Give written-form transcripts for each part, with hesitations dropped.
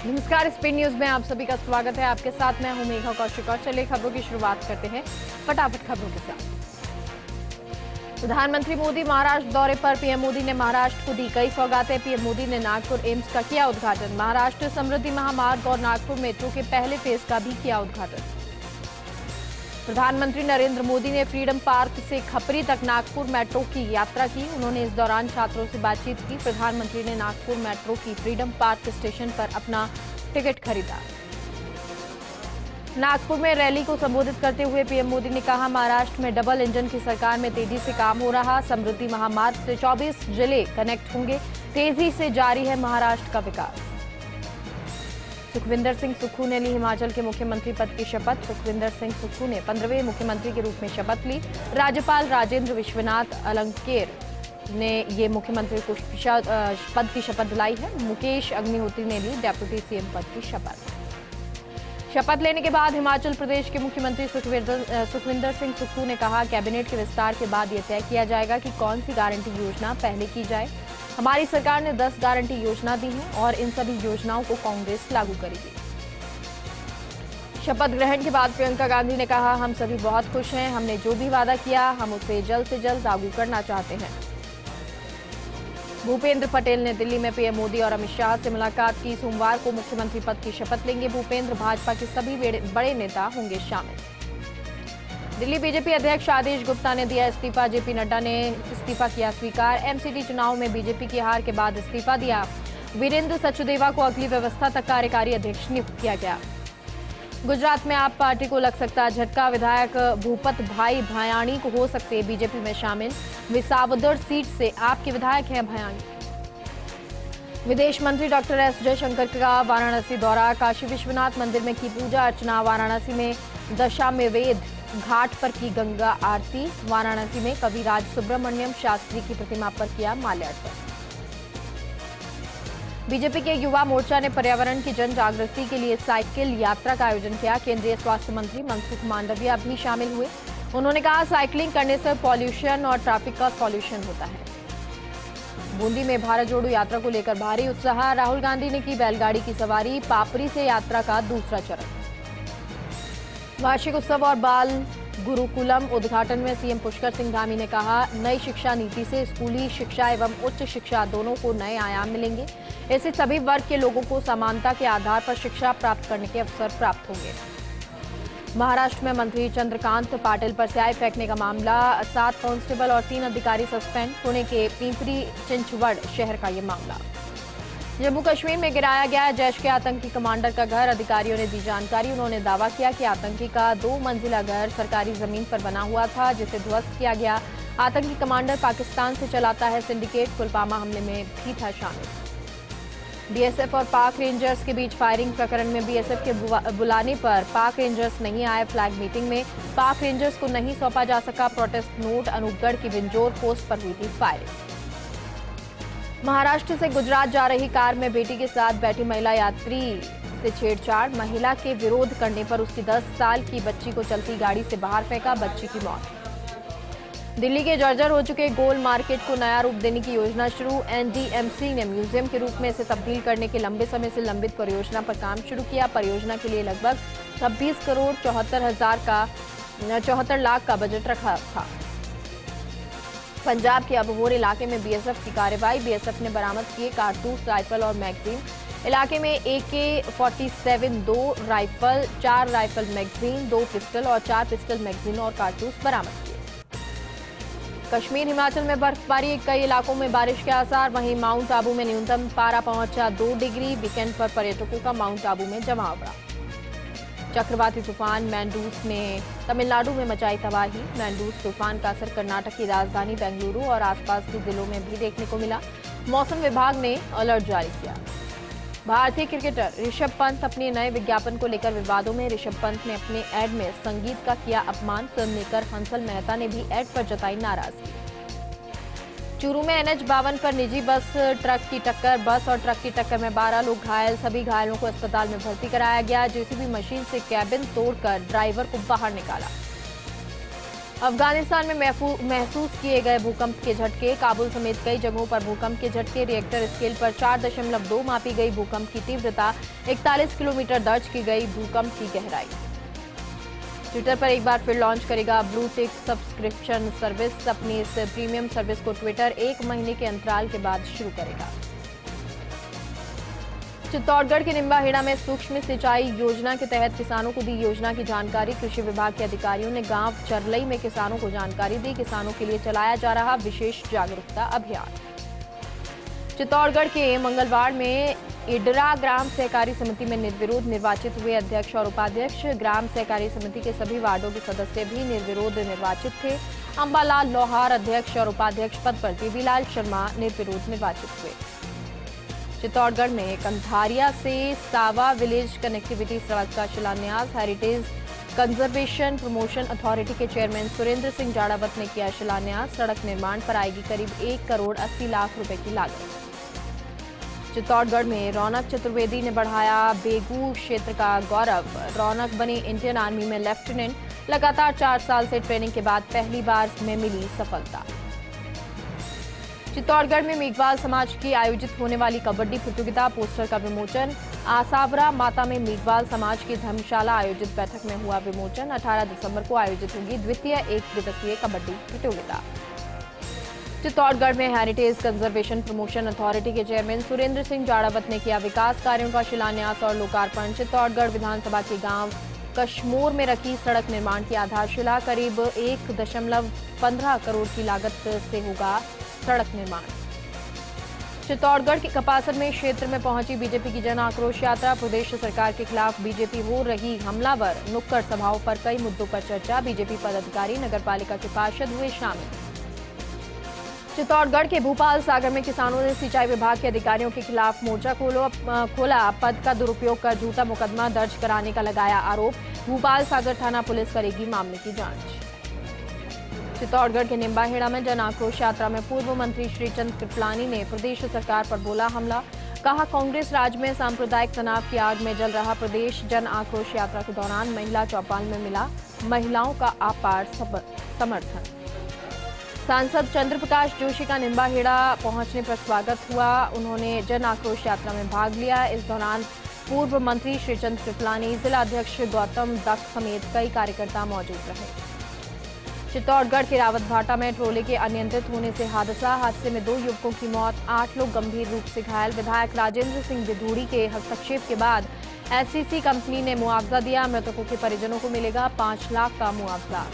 नमस्कार, Spain news में आप सभी का स्वागत है। आपके साथ मैं हूं मेघा कौशिक और चलिए खबरों की शुरुआत करते हैं फटाफट खबरों के साथ। प्रधानमंत्री मोदी महाराष्ट्र दौरे पर। पीएम मोदी ने महाराष्ट्र को दी कई सौगातें। पीएम मोदी ने नागपुर एम्स का किया उद्घाटन। महाराष्ट्र समृद्धि महामार्ग और नागपुर मेट्रो के पहले फेज का भी किया उद्घाटन। प्रधानमंत्री नरेंद्र मोदी ने फ्रीडम पार्क से खपरी तक नागपुर मेट्रो की यात्रा की। उन्होंने इस दौरान छात्रों से बातचीत की। प्रधानमंत्री ने नागपुर मेट्रो की फ्रीडम पार्क स्टेशन पर अपना टिकट खरीदा। नागपुर में रैली को संबोधित करते हुए पीएम मोदी ने कहा, महाराष्ट्र में डबल इंजन की सरकार में तेजी से काम हो रहा। समृद्धि महामार्ग से 24 जिले कनेक्ट होंगे। तेजी से जारी है महाराष्ट्र का विकास। सुखविंदर सिंह सुक्खू ने ली हिमाचल के मुख्यमंत्री पद की शपथ। सुखविंदर सिंह सुक्खू ने 15वें मुख्यमंत्री के रूप में शपथ ली। राज्यपाल राजेंद्र विश्वनाथ अलंकेर ने ये मुख्यमंत्री को पद की शपथ दिलाई है। मुकेश अग्निहोत्री ने ली डेप्यूटी सीएम पद की शपथ। शपथ लेने के बाद हिमाचल प्रदेश के मुख्यमंत्री सुखविंदर सिंह सुक्खू ने कहा, कैबिनेट के विस्तार के बाद यह तय किया जाएगा कि कौन सी गारंटी योजना पहले की जाए। हमारी सरकार ने 10 गारंटी योजना दी है और इन सभी योजनाओं को कांग्रेस लागू करेगी। शपथ ग्रहण के बाद प्रियंका गांधी ने कहा, हम सभी बहुत खुश हैं। हमने जो भी वादा किया हम उसे जल्द से जल्द लागू करना चाहते हैं। भूपेंद्र पटेल ने दिल्ली में पीएम मोदी और अमित शाह से मुलाकात की। सोमवार को मुख्यमंत्री पद की शपथ लेंगे भूपेंद्र। भाजपा के सभी बड़े नेता होंगे शामिल। दिल्ली बीजेपी अध्यक्ष आदेश गुप्ता ने दिया इस्तीफा। जेपी नड्डा ने इस्तीफा किया स्वीकार। एमसीडी चुनाव में बीजेपी की हार के बाद इस्तीफा दिया। वीरेंद्र सचदेवा को अगली व्यवस्था तक कार्यकारी अध्यक्ष नियुक्त किया गया। गुजरात में आप पार्टी को लग सकता झटका। विधायक भूपत भाई भयाणी को हो सकते बीजेपी में शामिल। विसावदर सीट से आपके विधायक हैं भयाणी। विदेश मंत्री डॉक्टर एस जयशंकर का वाराणसी दौरा। काशी विश्वनाथ मंदिर में की पूजा अर्चना। वाराणसी में दशामेवेद घाट पर की गंगा आरती। वाराणसी में कविराज सुब्रमण्यम शास्त्री की प्रतिमा पर किया माल्यार्पण। बीजेपी के युवा मोर्चा ने पर्यावरण की जन जागृति के लिए साइकिल यात्रा का आयोजन किया। केंद्रीय स्वास्थ्य मंत्री मनसुख मांडविया भी शामिल हुए। उन्होंने कहा, साइकिलिंग करने से पॉल्यूशन और ट्रैफिक का सॉल्यूशन होता है। बूंदी में भारत जोड़ो यात्रा को लेकर भारी उत्साह। राहुल गांधी ने की बैलगाड़ी की सवारी। पापरी से यात्रा का दूसरा चरण। वार्षिक उत्सव और बाल गुरुकुलम उद्घाटन में सीएम पुष्कर सिंह धामी ने कहा, नई शिक्षा नीति से स्कूली शिक्षा एवं उच्च शिक्षा दोनों को नए आयाम मिलेंगे। इससे सभी वर्ग के लोगों को समानता के आधार पर शिक्षा प्राप्त करने के अवसर प्राप्त होंगे। महाराष्ट्र में मंत्री चंद्रकांत पाटिल पर स्याही फेंकने का मामला। 7 कांस्टेबल और 3 अधिकारी सस्पेंड। पुणे के पिंपरी चिंचवड़ शहर का ये मामला। जम्मू कश्मीर में गिराया गया जैश के आतंकी कमांडर का घर। अधिकारियों ने दी जानकारी। उन्होंने दावा किया कि आतंकी का 2 मंजिला घर सरकारी जमीन पर बना हुआ था, जिसे ध्वस्त किया गया। आतंकी कमांडर पाकिस्तान से चलाता है सिंडिकेट। पुलवामा हमले में भी था शामिल। बीएसएफ और पाक रेंजर्स के बीच फायरिंग प्रकरण में बीएसएफ के बुलाने पर पाक रेंजर्स नहीं आए। फ्लैग मीटिंग में पाक रेंजर्स को नहीं सौंपा जा सका प्रोटेस्ट नोट। अनूपगढ़ की विंजोर पोस्ट पर हुई थी फायरिंग। महाराष्ट्र से गुजरात जा रही कार में बेटी के साथ बैठी महिला यात्री से छेड़छाड़। महिला के विरोध करने पर उसकी 10 साल की बच्ची को चलती गाड़ी से बाहर फेंका। बच्ची की मौत। दिल्ली के जर्जर हो चुके गोल मार्केट को नया रूप देने की योजना शुरू। एनडीएमसी ने म्यूजियम के रूप में इसे तब्दील करने के लंबे समय से लंबित परियोजना पर काम शुरू किया। परियोजना के लिए लगभग 26 करोड़ 74 लाख का बजट रखा था। पंजाब के अबोहर इलाके में बीएसएफ की कार्रवाई। बीएसएफ ने बरामद किए कारतूस, राइफल और मैगजीन। इलाके में AK-47 2 rifle, 4 rifle magazine, 2 pistol और 4 पिस्टल मैगजीन और कारतूस बरामद किए। कश्मीर हिमाचल में बर्फबारी। कई इलाकों में बारिश के आसार। वहीं माउंट आबू में न्यूनतम पारा पहुंचा 2 डिग्री। वीकेंड पर पर्यटकों का माउंट आबू में जमाव रहा। चक्रवाती तूफान मैंडूस ने तमिलनाडु में मचाई तबाही। मैंडूस तूफान का असर कर्नाटक की राजधानी बेंगलुरु और आसपास के जिलों में भी देखने को मिला। मौसम विभाग ने अलर्ट जारी किया। भारतीय क्रिकेटर ऋषभ पंत अपने नए विज्ञापन को लेकर विवादों में। ऋषभ पंत ने अपने एड में संगीत का किया अपमान। फिल्म मेकर हंसल मेहता ने भी एड पर जताई नाराजगी। चूरू में NH-52 पर निजी बस ट्रक की टक्कर। बस और ट्रक की टक्कर में 12 लोग घायल। सभी घायलों को अस्पताल में भर्ती कराया गया। जेसीबी मशीन से कैबिन तोड़कर ड्राइवर को बाहर निकाला। अफगानिस्तान में महसूस किए गए भूकंप के झटके। काबुल समेत कई जगहों पर भूकंप के झटके। रिएक्टर स्केल पर 4.2 मापी गई भूकंप की तीव्रता। 41 किलोमीटर दर्ज की गई भूकंप की गहराई। ट्विटर पर एक बार फिर लॉन्च करेगा ब्लू टिक सब्सक्रिप्शन सर्विस। अपनी इस प्रीमियम सर्विस को ट्विटर 1 महीने के अंतराल के बाद शुरू करेगा। चित्तौड़गढ़ के निम्बाहेड़ा में सूक्ष्म सिंचाई योजना के तहत किसानों को दी योजना की जानकारी। कृषि विभाग के अधिकारियों ने गांव चरलई में किसानों को जानकारी दी। किसानों के लिए चलाया जा रहा विशेष जागरूकता अभियान। चित्तौड़गढ़ के मंगलवाड़ में इडरा ग्राम सहकारी समिति में निर्विरोध निर्वाचित हुए अध्यक्ष और उपाध्यक्ष। ग्राम सहकारी समिति के सभी वार्डों के सदस्य भी निर्विरोध निर्वाचित थे। अंबालाल लोहार अध्यक्ष और उपाध्यक्ष पद पर देवीलाल शर्मा निर्विरोध निर्वाचित हुए। चित्तौड़गढ़ में कंधारिया से सावा विलेज कनेक्टिविटी सड़क का शिलान्यास। हेरिटेज कंजर्वेशन प्रमोशन अथॉरिटी के चेयरमैन सुरेंद्र सिंह जाड़ावत ने किया शिलान्यास। सड़क निर्माण पर आएगी करीब 1 करोड़ 80 लाख रुपए की लागत। चित्तौड़गढ़ में रौनक चतुर्वेदी ने बढ़ाया बेगू क्षेत्र का गौरव। रौनक बनी इंडियन आर्मी में लेफ्टिनेंट। लगातार 4 साल से ट्रेनिंग के बाद पहली बार में मिली सफलता। चित्तौड़गढ़ में मेघवाल समाज की आयोजित होने वाली कबड्डी प्रतियोगिता पोस्टर का विमोचन। आसावरा माता में मेघवाल समाज की धर्मशाला आयोजित बैठक में हुआ विमोचन। 18 दिसंबर को आयोजित होगी द्वितीय 1 दिवसीय कबड्डी प्रतियोगिता। चित्तौड़गढ़ में हेरिटेज कंजर्वेशन प्रमोशन अथॉरिटी के चेयरमैन सुरेंद्र सिंह जाड़ावत ने किया विकास कार्यों का शिलान्यास और लोकार्पण। चित्तौड़गढ़ विधानसभा के गांव कश्मोर में रखी सड़क निर्माण की आधारशिला। करीब 1.15 करोड़ की लागत से होगा सड़क निर्माण। चित्तौड़गढ़ के कपासन में क्षेत्र में पहुंची बीजेपी की जन आक्रोश यात्रा। प्रदेश सरकार के खिलाफ बीजेपी हो रही हमलावर। नुक्कड़ सभाओं पर कई मुद्दों पर चर्चा। बीजेपी पदाधिकारी नगरपालिका के पार्षद हुए शामिल। चित्तौड़गढ़ के भूपाल सागर में किसानों ने सिंचाई विभाग के अधिकारियों के खिलाफ मोर्चा खोला। पद का दुरुपयोग कर झूठा मुकदमा दर्ज कराने का लगाया आरोप। भूपाल सागर थाना पुलिस करेगी मामले की जांच। चित्तौड़गढ़ के निम्बाहेड़ा में जन आक्रोश यात्रा में पूर्व मंत्री श्रीचंद कृपलानी ने प्रदेश सरकार पर बोला हमला। कहा कांग्रेस राज में सांप्रदायिक तनाव की आग में जल रहा प्रदेश। जन आक्रोश यात्रा के दौरान महिला चौपाल में मिला महिलाओं का अपार समर्थन। सांसद चंद्र प्रकाश जोशी का निम्बाहेड़ा पहुंचने पर स्वागत हुआ। उन्होंने जन आक्रोश यात्रा में भाग लिया। इस दौरान पूर्व मंत्री श्रीचंद कृपलानी, जिला अध्यक्ष गौतम दत्त समेत कई कार्यकर्ता मौजूद रहे। चित्तौड़गढ़ के रावतभाटा में ट्रोले के अनियंत्रित होने से हादसे में 2 युवकों की मौत, 8 लोग गंभीर रूप से घायल। विधायक राजेंद्र सिंह विधूड़ी के हस्तक्षेप के बाद एससीसी कंपनी ने मुआवजा दिया। मृतकों के परिजनों को मिलेगा 5 लाख का मुआवजा।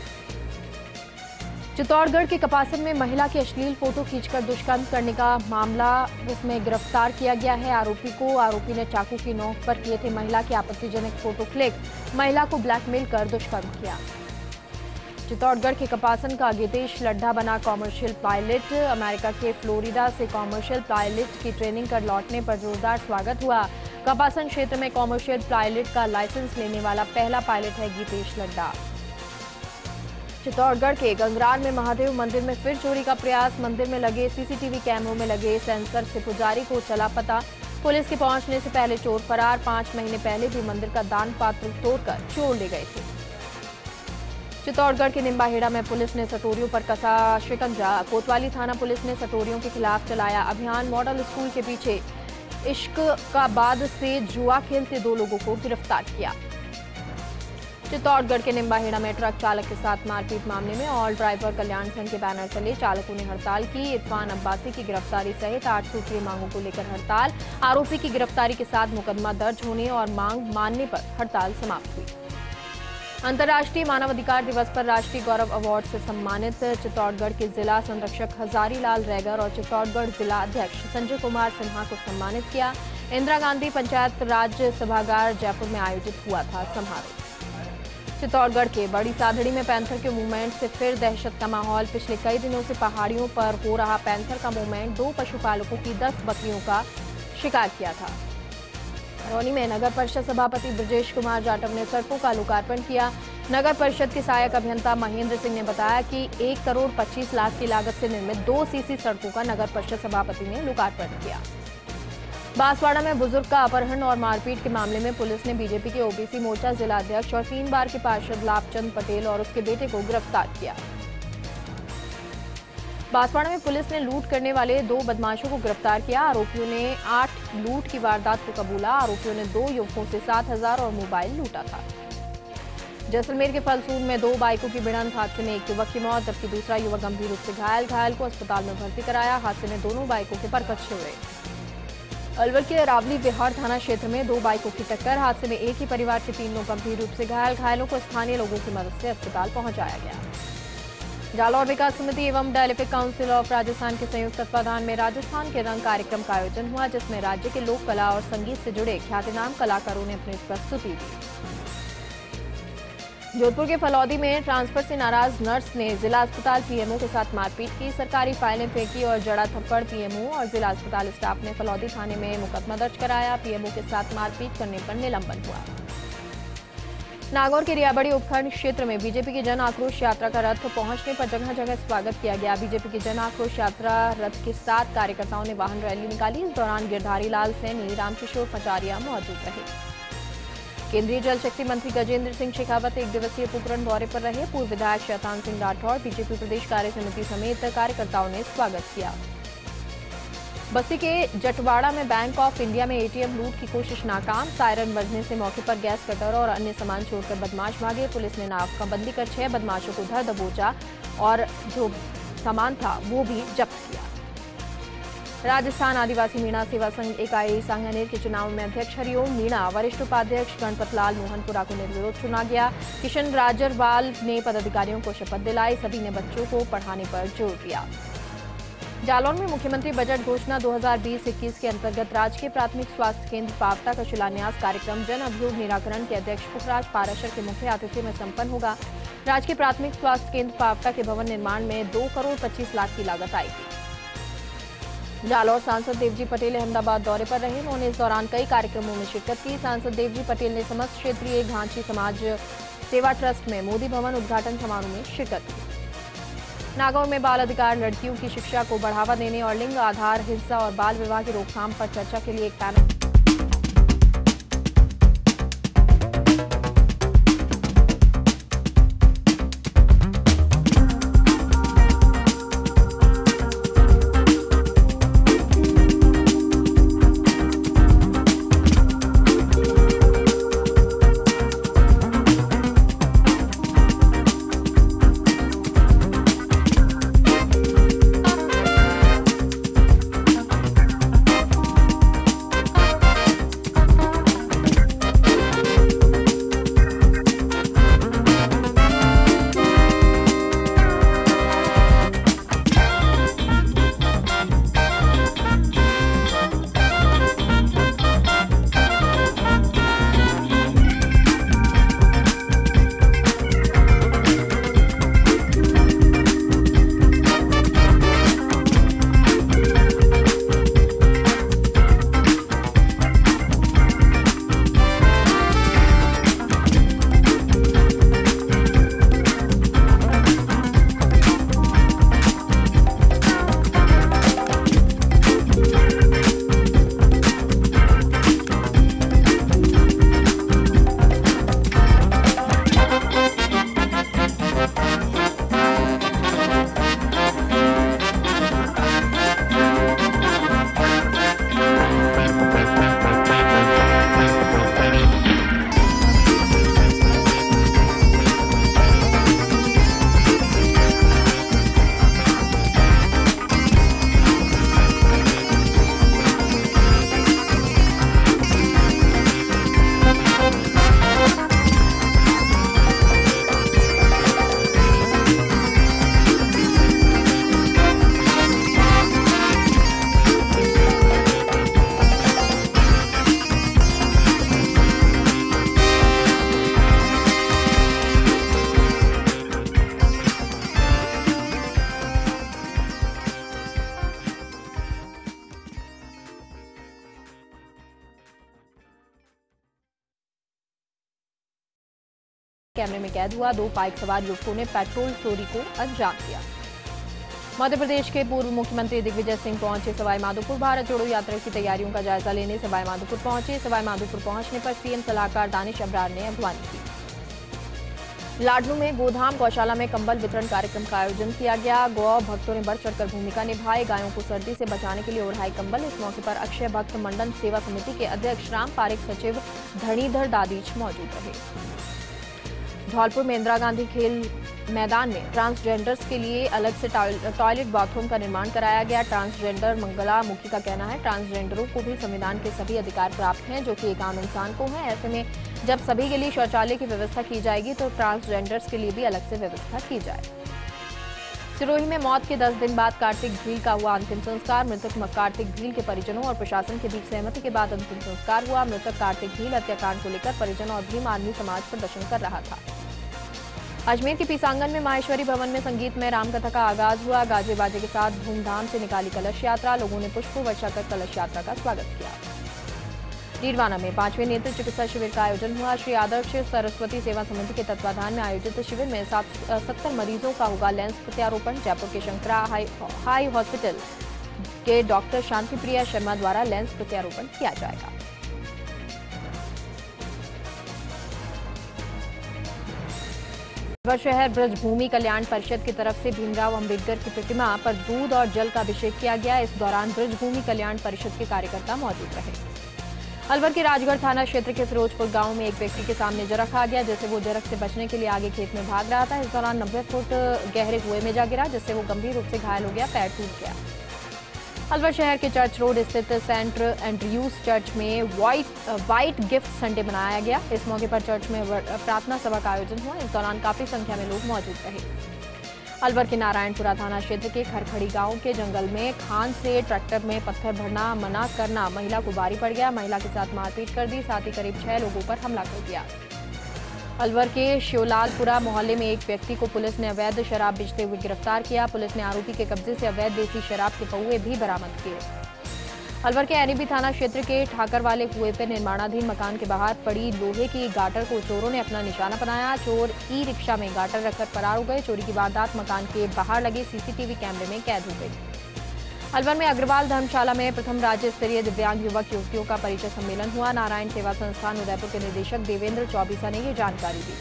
चित्तौड़गढ़ के कपासन में महिला की अश्लील फोटो खींचकर दुष्कर्म करने का मामला, उसमें गिरफ्तार किया गया है आरोपी ने चाकू की नोक पर किए थे महिला के आपत्तिजनक फोटो क्लिक। महिला को ब्लैकमेल कर दुष्कर्म किया। चित्तौड़गढ़ के कपासन का गितेश लड्ढा बना कॉमर्शियल पायलट। अमेरिका के फ्लोरिडा से कॉमर्शियल पायलट की ट्रेनिंग कर लौटने पर जोरदार स्वागत हुआ। कपासन क्षेत्र में कॉमर्शियल पायलट का लाइसेंस लेने वाला पहला पायलट है गितेश लड्ढा। चित्तौड़गढ़ के गंगरार में महादेव मंदिर में फिर चोरी का प्रयास। मंदिर में लगे सीसीटीवी कैमरों में लगे सेंसर से पुजारी को चला पता। पुलिस के पहुंचने से पहले चोर फरार। 5 महीने पहले भी मंदिर का दान पात्र तोड़कर चोर ले गए थे। चित्तौड़गढ़ के निम्बाहेड़ा में पुलिस ने सटोरियों पर कसा शिकंजा। कोतवाली थाना पुलिस ने सटोरियों के खिलाफ चलाया अभियान। मॉडल स्कूल के पीछे इश्काबाद से जुआ खेलते 2 लोगों को गिरफ्तार किया। चित्तौड़गढ़ के निम्बाहेड़ा में ट्रक चालक के साथ मारपीट मामले में ऑल ड्राइवर कल्याण संघ के बैनर तले चालकों ने हड़ताल की। इरफान अब्बासी की गिरफ्तारी सहित 8 सूत्रीय मांगों को लेकर हड़ताल। आरोपी की गिरफ्तारी के साथ मुकदमा दर्ज होने और मांग मानने पर हड़ताल समाप्त हुई। अंतर्राष्ट्रीय मानवाधिकार दिवस पर राष्ट्रीय गौरव अवार्ड से सम्मानित चित्तौड़गढ़ के जिला संरक्षक हजारीलाल रैगर और चित्तौड़गढ़ जिला अध्यक्ष संजय कुमार सिन्हा को सम्मानित किया। इंदिरा गांधी पंचायत राज सभागार जयपुर में आयोजित हुआ था समारोह। चित्तौड़गढ़ के बड़ी साधड़ी में पैंथर के मूवमेंट से फिर दहशत का माहौल। पिछले कई दिनों से पहाड़ियों पर हो रहा पैंथर का मूवमेंट 2 पशुपालकों की 10 बकरियों का शिकार किया था। रौनी में नगर परिषद सभापति ब्रजेश कुमार जाटव ने सड़कों का लोकार्पण किया। नगर परिषद के सहायक अभियंता महेंद्र सिंह ने बताया कि 1 करोड़ 25 लाख की लागत से निर्मित 2 सीसी सड़कों का नगर परिषद सभापति ने लोकार्पण किया। बांसवाड़ा में बुजुर्ग का अपहरण और मारपीट के मामले में पुलिस ने बीजेपी के ओबीसी मोर्चा जिला अध्यक्ष और 3 बार के पार्षद लाभचंद पटेल और उसके बेटे को गिरफ्तार किया। बांसवाड़ा में पुलिस ने लूट करने वाले 2 बदमाशों को गिरफ्तार किया। आरोपियों ने 8 लूट की वारदात को कबूला। आरोपियों ने 2 युवकों से 7,000 और मोबाइल लूटा था। जैसलमेर के फलसून में 2 बाइकों की भिड़ंत हादसे में एक युवक की मौत जबकि दूसरा युवक गंभीर रूप से घायल को अस्पताल में भर्ती कराया। हादसे में दोनों बाइकों के परखच्चे हुए। अलवर के अरावली बिहार थाना क्षेत्र में 2 बाइकों की टक्कर। हादसे में एक ही परिवार के 3 लोग गंभीर रूप से घायलों को स्थानीय लोगों की मदद से अस्पताल पहुंचाया गया। जालौर विकास समिति एवं डायलिफिक काउंसिल ऑफ राजस्थान के संयुक्त तत्वाधान में राजस्थान के रंग कार्यक्रम का आयोजन हुआ, जिसमें राज्य के लोक कला और संगीत से जुड़े ख्यातिनाम कलाकारों ने अपनी प्रस्तुति दी। जोधपुर के फलौदी में ट्रांसफर से नाराज नर्स ने जिला अस्पताल पीएमओ के साथ मारपीट की, सरकारी फाइलें फेंकी और जड़ा थप्पड़ पीएमओ और जिला अस्पताल स्टाफ ने फलौदी थाने में मुकदमा दर्ज कराया। पीएमओ के साथ मारपीट करने पर निलंबन हुआ। नागौर के रियाबड़ी उपखंड क्षेत्र में बीजेपी की जन आक्रोश यात्रा का रथ पहुंचने पर जगह जगह स्वागत किया गया। बीजेपी की जन आक्रोश यात्रा रथ के साथ कार्यकर्ताओं ने वाहन रैली निकाली। इस दौरान गिरधारी लाल सैनी, रामकिशोर पचारिया मौजूद रहे। केंद्रीय जल शक्ति मंत्री गजेंद्र सिंह शेखावत 1 दिवसीय पोखरण दौरे पर रहे। पूर्व विधायक शैतान सिंह राठौर, बीजेपी प्रदेश कार्य समिति समेत कार्यकर्ताओं ने स्वागत किया। बस्सी के जटवाड़ा में बैंक ऑफ इंडिया में एटीएम लूट की कोशिश नाकाम। सायरन बजने से मौके पर गैस कटर और अन्य सामान छोड़कर बदमाश भागे। पुलिस ने नाकाबंदी कर 6 बदमाशों को धर दबोचा और जो सामान था वो भी जब्त किया। राजस्थान आदिवासी मीणा सेवा संघ इकाई सांगानेर के चुनाव में अध्यक्ष हरिओम मीणा, वरिष्ठ उपाध्यक्ष गणपत लाल मोहनपुरा को निर्विरोध चुना गया। किशन राजरवाल ने पदाधिकारियों को शपथ दिलाई। सभी ने बच्चों को पढ़ाने पर जोर दिया। जालौर में मुख्यमंत्री बजट घोषणा 2020-21 के अंतर्गत राजकीय प्राथमिक स्वास्थ्य केंद्र पावटा का शिलान्यास कार्यक्रम जन अभियोग निराकरण के अध्यक्ष पुखराज पाराशर के मुख्य आतिथ्य में संपन्न होगा। राजकीय प्राथमिक स्वास्थ्य केंद्र पावटा के भवन निर्माण में 2 करोड़ 25 लाख की लागत आएगी। जालौर सांसद देवजी पटेल अहमदाबाद दौरे पर रहे। उन्होंने इस दौरान कई कार्यक्रमों में शिरकत की। सांसद देवजी पटेल ने समस्त क्षेत्रीय घांची समाज सेवा ट्रस्ट में मोदी भवन उद्घाटन समारोह में शिरकत की। नागौर में बाल अधिकार, लड़कियों की शिक्षा को बढ़ावा देने और लिंग आधार हिंसा और बाल विवाह की रोकथाम पर चर्चा के लिए एक पैनल कैमरे में कैद हुआ। 2 बाइक सवार युवकों ने पेट्रोल चोरी को अंजाम दिया। मध्य प्रदेश के पूर्व मुख्यमंत्री दिग्विजय सिंह पहुंचे सवाई माधोपुर। भारत जोड़ो यात्रा की तैयारियों का जायजा लेने सवाई माधोपुर पहुंचे। सवाई माधोपुर पहुंचने पर सीएम सलाहकार दानिश अब्रार ने अगवानी की। लाडनू में गोधाम गौशाला में कंबल वितरण कार्यक्रम का आयोजन किया गया। गौ भक्तों ने बढ़ चढ़कर भूमिका निभाई। गायों को सर्दी से बचाने के लिए ओढ़ाई कंबल। इस मौके पर अक्षय भक्त मंडन सेवा समिति के अध्यक्ष राम पारेख, सचिव धनीधर दादीच मौजूद रहे। धौलपुर में इंदिरा गांधी खेल मैदान में ट्रांसजेंडर्स के लिए अलग से टॉयलेट बाथरूम का निर्माण कराया गया। ट्रांसजेंडर मंगला मुखी का कहना है, ट्रांसजेंडरों को भी संविधान के सभी अधिकार प्राप्त हैं जो कि एक आम इंसान को है। ऐसे में जब सभी के लिए शौचालय की व्यवस्था की जाएगी तो ट्रांसजेंडर्स के लिए भी अलग से व्यवस्था की जाए। सिरोही में मौत के 10 दिन बाद कार्तिक भील का हुआ अंतिम संस्कार। मृतक कार्तिक भील के परिजनों और प्रशासन के बीच सहमति के बाद अंतिम संस्कार हुआ। मृतक कार्तिक भील हत्याकांड को लेकर परिजन और भीम आर्मी समाज प्रदर्शन कर रहा था। अजमेर के पीसांगन में माहेश्वरी भवन में संगीतमय रामकथा का आगाज हुआ। गाजे बाजे के साथ धूमधाम से निकाली कलश यात्रा। लोगों ने पुष्प वर्षा कर कलश यात्रा का स्वागत किया। डीडवाना में 5वें नेत्र चिकित्सा शिविर का आयोजन हुआ। श्री आदर्श सरस्वती सेवा समिति के तत्वाधान में आयोजित शिविर में 70 मरीजों का होगा लेंस प्रत्यारोपण। जयपुर के शंकरा हाई हॉस्पिटल के डॉक्टर शांति प्रिया शर्मा द्वारा लेंस प्रत्यारोपण किया जाएगा। शहर ब्रजभूमि कल्याण परिषद की तरफ से भीमराव अंबेडकर की प्रतिमा पर दूध और जल का अभिषेक किया गया। इस दौरान ब्रजभूमि कल्याण परिषद के कार्यकर्ता मौजूद रहे। अलवर के राजगढ़ थाना क्षेत्र के फिरोजपुर गांव में एक व्यक्ति के सामने जरख आ गया, जिससे वो जरख से बचने के लिए आगे खेत में भाग रहा था। इस दौरान 90 फुट गहरे कुएं में जा गिरा, जिससे वो गंभीर रूप से घायल हो गया, पैर टूट गया। अलवर शहर के चर्च रोड स्थित सेंट एंड्रयूज चर्च में व्हाइट गिफ्ट संडे मनाया गया। इस मौके पर चर्च में प्रार्थना सभा का आयोजन हुआ। इस दौरान काफी संख्या में लोग मौजूद रहे। अलवर के नारायणपुरा थाना क्षेत्र के खरखड़ी गांव के जंगल में खान से ट्रैक्टर में पत्थर भरना मना करना महिला को भारी पड़ गया। महिला के साथ मारपीट कर दी, साथ ही करीब 6 लोगों पर हमला कर दिया। अलवर के शिवलालपुरा मोहल्ले में एक व्यक्ति को पुलिस ने अवैध शराब बेचते हुए गिरफ्तार किया। पुलिस ने आरोपी के कब्जे से अवैध देसी शराब के पौवे भी बरामद किए। अलवर के एनईबी थाना क्षेत्र के ठाकर वाले कुएं पर निर्माणाधीन मकान के बाहर पड़ी लोहे की गाटर को चोरों ने अपना निशाना बनाया। चोर ई रिक्शा में गाटर रखकर फरार हो गए। चोरी की वारदात मकान के बाहर लगे सीसीटीवी कैमरे में कैद हो गई। अलवर में अग्रवाल धर्मशाला में प्रथम राज्य स्तरीय दिव्यांग युवक युवतियों का परिचय सम्मेलन हुआ। नारायण सेवा संस्थान उदयपुर के निदेशक देवेंद्र चौबीसा ने ये जानकारी दी।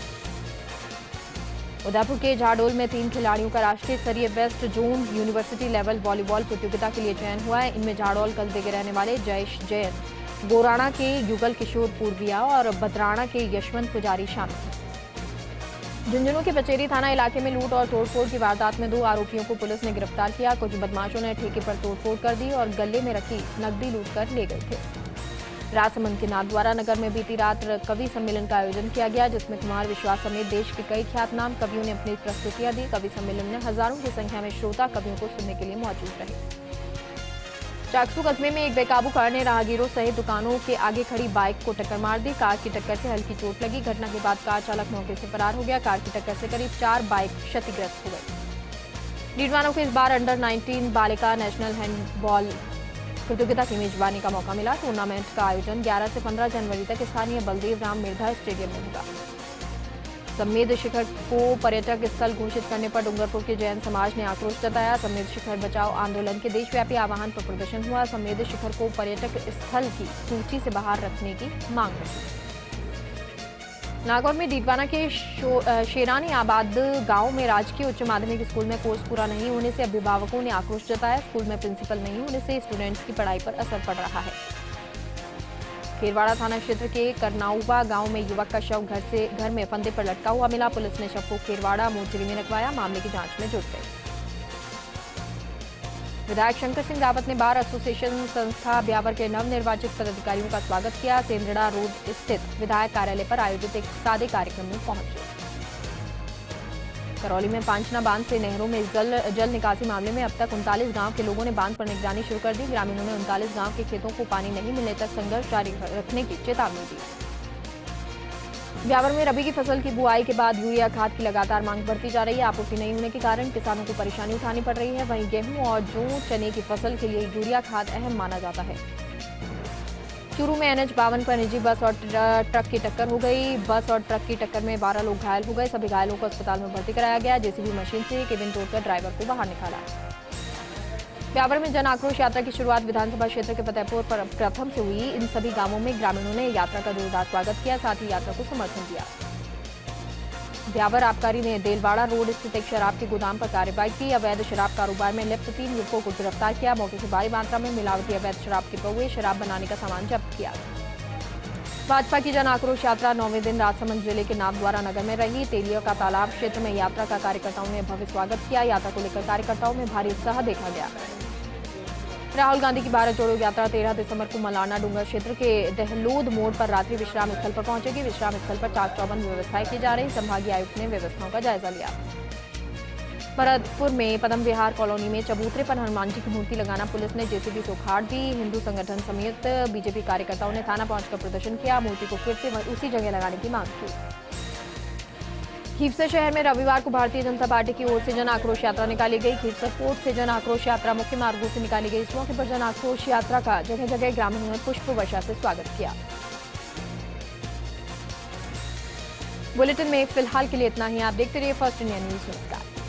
उदयपुर के झाडोल में 3 खिलाड़ियों का राष्ट्रीय स्तरीय west zone university level volleyball प्रतियोगिता के लिए चयन हुआ है। इनमें झाडोल कस्बे के रहने वाले जयेश जैन, गोराणा के युगल किशोर पूर्विया और बदराणा के यशवंत पुजारी शामिल हैं। झुंझुनू के पचेरी थाना इलाके में लूट और तोड़फोड़ की वारदात में 2 आरोपियों को पुलिस ने गिरफ्तार किया। कुछ बदमाशों ने ठेके पर तोड़फोड़ कर दी और गले में रखी नकदी लूटकर ले गए थे। राजसमंद के नाथद्वारा नगर में बीती रात कवि सम्मेलन का आयोजन किया गया, जिसमें कुमार विश्वास समेत देश के कई ख्यातनाम कवियों ने अपनी प्रस्तुतियां दी। कवि सम्मेलन में हजारों की संख्या में श्रोता कवियों को सुनने के लिए मौजूद रहे। चाकसू कस्बे में एक बेकाबू कार ने राहगीरों सहित दुकानों के आगे खड़ी बाइक को टक्कर मार दी। कार की टक्कर से हल्की चोट लगी। घटना के बाद कार चालक मौके से फरार हो गया। कार की टक्कर से करीब 4 बाइक क्षतिग्रस्त हो गई। डीडवाना को इस बार अंडर 19 बालिका नेशनल हैंडबॉल प्रतियोगिता की मेजबानी का मौका मिला। टूर्नामेंट का आयोजन 11 से 15 जनवरी तक स्थानीय बलदेव राम मिर्धा स्टेडियम में होगा। समेध शिखर को पर्यटक स्थल घोषित करने पर डूंगरपुर के जैन समाज ने आक्रोश जताया। समेध शिखर बचाओ आंदोलन के देशव्यापी आह्वान पर प्रदर्शन हुआ। समेध शिखर को पर्यटक स्थल की सूची से बाहर रखने की मांग रही। नागौर में डीडवाना के शेरानी आबाद गांव में राजकीय उच्च माध्यमिक स्कूल में कोर्स पूरा नहीं होने से अभिभावकों ने आक्रोश जताया। स्कूल में प्रिंसिपल नहीं होने से स्टूडेंट्स की पढ़ाई पर असर पड़ रहा है। खेरवाड़ा थाना क्षेत्र के करनाउबा गांव में युवक का शव घर में फंदे पर लटका हुआ मिला। पुलिस ने शव को खेरवाड़ा मोर्चरी में रखवाया। मामले की जांच में जुट गई। विधायक शंकर सिंह रावत ने बार एसोसिएशन संस्था ब्यावर के नवनिर्वाचित पदाधिकारियों का स्वागत किया। सेंद्रड़ा रोड स्थित विधायक कार्यालय पर आयोजित एक सादे कार्यक्रम में पहुंचे। करौली में पांचना बांध से नहरों में जल निकासी मामले में अब तक 39 गांव के लोगों ने बांध पर निगरानी शुरू कर दी। ग्रामीणों ने 39 गांव के खेतों को पानी नहीं मिलने तक संघर्ष जारी रखने की चेतावनी दी। ब्यावर में रबी की फसल की बुआई के बाद यूरिया खाद की लगातार मांग बढ़ती जा रही है। आपूर्ति नहीं होने के कारण किसानों को परेशानी उठानी पड़ रही है। वहीं गेहूं और जौ चने की फसल के लिए यूरिया खाद अहम माना जाता है। चूरू में NH 52 पर निजी बस और ट्रक की टक्कर हो गई। बस और ट्रक की टक्कर में 12 लोग घायल हो गए। सभी घायलों को अस्पताल में भर्ती कराया गया। जेसीबी मशीन से केबिन तोड़कर ड्राइवर को बाहर निकाला। ब्यावर में जन आक्रोश यात्रा की शुरुआत विधानसभा क्षेत्र के फतेहपुर पर प्रथम से हुई। इन सभी गांवों में ग्रामीणों ने यात्रा का जोरदार स्वागत किया, साथ ही यात्रा को समर्थन दिया। ब्यावर आबकारी ने देलवाड़ा रोड स्थित एक शराब के गोदाम पर कार्रवाई की। अवैध शराब कारोबार में लिप्त 3 युवकों को गिरफ्तार किया। मौके से भारी मात्रा में मिलावटी अवैध शराब के पौवे, शराब बनाने का सामान जब्त किया। भाजपा की जन आक्रोश यात्रा 9वें दिन राजसमंद जिले के नाथद्वारा नगर में रही। तेलिया का तालाब क्षेत्र में यात्रा का कार्यकर्ताओं ने भव्य स्वागत किया। यात्रा को लेकर कार्यकर्ताओं में भारी उत्साह देखा गया। राहुल गांधी की भारत जोड़ो यात्रा 13 दिसंबर को मलारना डूंगर क्षेत्र के दहलोद मोड़ पर रात्रि विश्राम स्थल पर पहुंचेगी। विश्राम स्थल पर चाक चौबंद व्यवस्थाएं की जा रही। संभागीय आयुक्त ने व्यवस्थाओं का जायजा लिया। भरतपुर में पदम विहार कॉलोनी में चबूतरे पर हनुमान जी की मूर्ति लगाना पुलिस ने जेसीबी से उखाड़ दी। हिंदू संगठन समेत बीजेपी कार्यकर्ताओं ने थाना पहुंचकर प्रदर्शन किया। मूर्ति को फिर से उसी जगह लगाने की मांग की। खीवसर शहर में रविवार को भारतीय जनता पार्टी की ओर से जन आक्रोश यात्रा निकाली गई। खीवसर फोर्ट से जन आक्रोश यात्रा मुख्य मार्गों से निकाली गई। इस मौके पर जन आक्रोश यात्रा का जगह जगह ग्रामीणों ने पुष्प वर्षा से स्वागत किया। बुलेटिन में फिलहाल के लिए इतना ही। आप देखते रहिए फर्स्ट इंडिया न्यूज। नमस्कार।